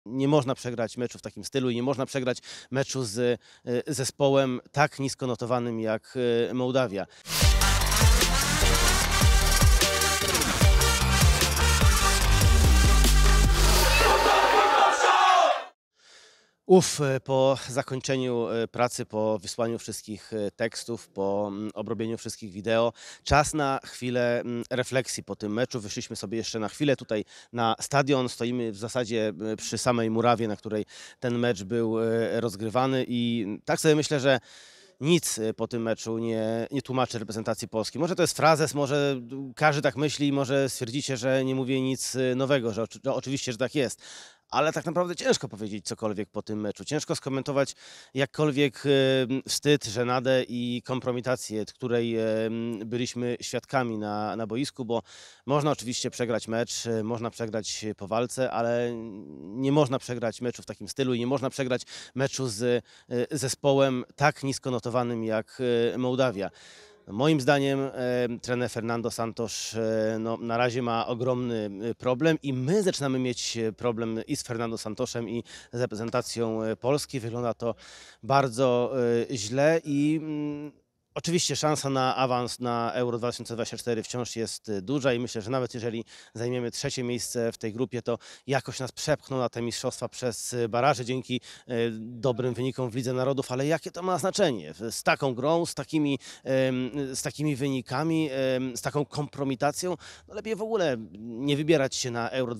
Nie można przegrać meczu w takim stylu i nie można przegrać meczu z zespołem tak nisko notowanym jak Mołdawia. Po zakończeniu pracy, po wysłaniu wszystkich tekstów, po obrobieniu wszystkich wideo, czas na chwilę refleksji po tym meczu. Wyszliśmy sobie jeszcze na chwilę tutaj na stadion. Stoimy w zasadzie przy samej murawie, na której ten mecz był rozgrywany i tak sobie myślę, że nic po tym meczu nie tłumaczy reprezentacji Polski. Może to jest frazes, może każdy tak myśli, może stwierdzicie, że nie mówię nic nowego, że oczywiście, że tak jest. Ale tak naprawdę ciężko powiedzieć cokolwiek po tym meczu. Ciężko skomentować jakkolwiek wstyd, żenadę i kompromitację, której byliśmy świadkami na boisku, bo można oczywiście przegrać mecz, można przegrać po walce, ale nie można przegrać meczu w takim stylu i nie można przegrać meczu z zespołem tak nisko notowanym jak Mołdawia. Moim zdaniem trener Fernando Santos no, na razie ma ogromny problem i my zaczynamy mieć problem i z Fernando Santosem i z reprezentacją Polski. Wygląda to bardzo źle i oczywiście szansa na awans na Euro 2024 wciąż jest duża i myślę, że nawet jeżeli zajmiemy trzecie miejsce w tej grupie, to jakoś nas przepchną na te mistrzostwa przez baraże dzięki dobrym wynikom w Lidze Narodów, ale jakie to ma znaczenie? Z taką grą, z takimi wynikami, z taką kompromitacją, no lepiej w ogóle nie wybierać się na Euro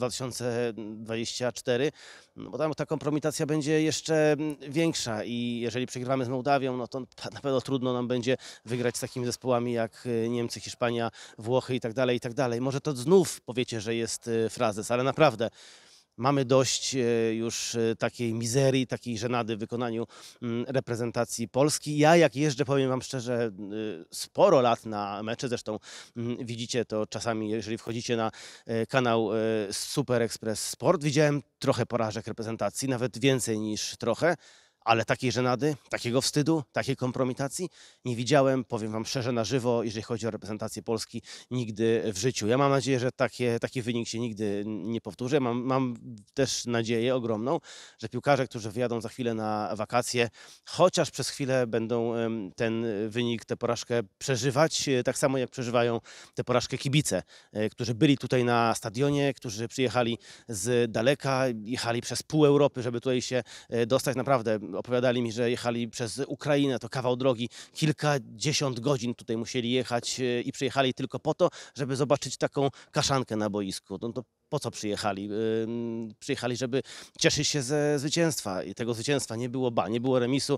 2024, no bo tam ta kompromitacja będzie jeszcze większa i jeżeli przegrywamy z Mołdawią, no to na pewno trudno nam będzie wygrać z takimi zespołami jak Niemcy, Hiszpania, Włochy i tak dalej, i tak dalej. Może to znów powiecie, że jest frazes, ale naprawdę mamy dość już takiej mizerii, takiej żenady w wykonaniu reprezentacji Polski. Ja jak jeżdżę, powiem wam szczerze, sporo lat na mecze, zresztą widzicie to czasami, jeżeli wchodzicie na kanał Super Express Sport, widziałem trochę porażek reprezentacji, nawet więcej niż trochę. Ale takiej żenady, takiego wstydu, takiej kompromitacji nie widziałem, powiem wam szczerze, na żywo, jeżeli chodzi o reprezentację Polski, nigdy w życiu. Ja mam nadzieję, że taki wynik się nigdy nie powtórzy. Mam też nadzieję ogromną, że piłkarze, którzy wyjadą za chwilę na wakacje, chociaż przez chwilę będą ten wynik, tę porażkę przeżywać, tak samo jak przeżywają tę porażkę kibice, którzy byli tutaj na stadionie, którzy przyjechali z daleka, jechali przez pół Europy, żeby tutaj się dostać. Naprawdę opowiadali mi, że jechali przez Ukrainę, to kawał drogi, kilkadziesiąt godzin tutaj musieli jechać i przyjechali tylko po to, żeby zobaczyć taką kaszankę na boisku. No to po co przyjechali? Przyjechali, żeby cieszyć się ze zwycięstwa i tego zwycięstwa nie było, nie było remisu,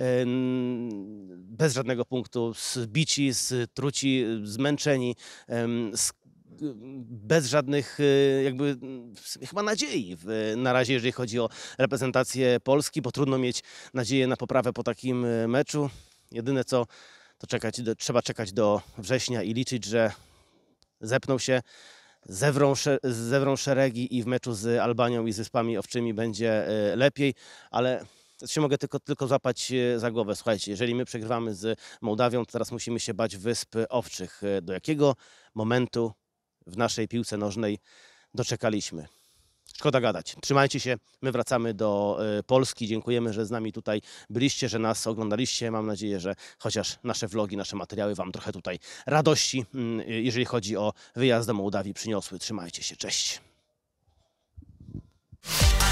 bez żadnego punktu, zbici, struci, zmęczeni, bez żadnych jakby chyba nadziei na razie, jeżeli chodzi o reprezentację Polski, bo trudno mieć nadzieję na poprawę po takim meczu. Jedyne co, to trzeba czekać do września i liczyć, że zepną się, zewrą szeregi i w meczu z Albanią i z Wyspami Owczymi będzie lepiej, ale się mogę tylko złapać za głowę. Słuchajcie, jeżeli my przegrywamy z Mołdawią, to teraz musimy się bać Wysp Owczych. Do jakiego momentu w naszej piłce nożnej doczekaliśmy? Szkoda gadać. Trzymajcie się. My wracamy do Polski. Dziękujemy, że z nami tutaj byliście, że nas oglądaliście. Mam nadzieję, że chociaż nasze vlogi, nasze materiały wam trochę tutaj radości, jeżeli chodzi o wyjazd do Mołdawii, przyniosły. Trzymajcie się. Cześć.